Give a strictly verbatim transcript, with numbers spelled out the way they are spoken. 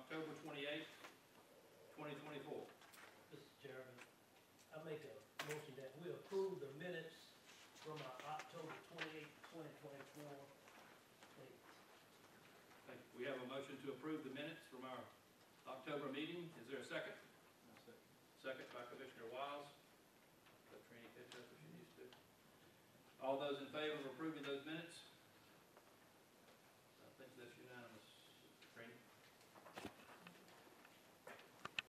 October twenty-eighth, twenty twenty-four. Mister Chairman, I make a motion that we approve the minutes from our October twenty-eighth, twenty twenty-four. Thank you. We have a motion to approve the minutes from our October meeting. Is there a second? second. Second by Commissioner Wiles. Let Trini catch up if she needs to. All those in favor of approving those minutes?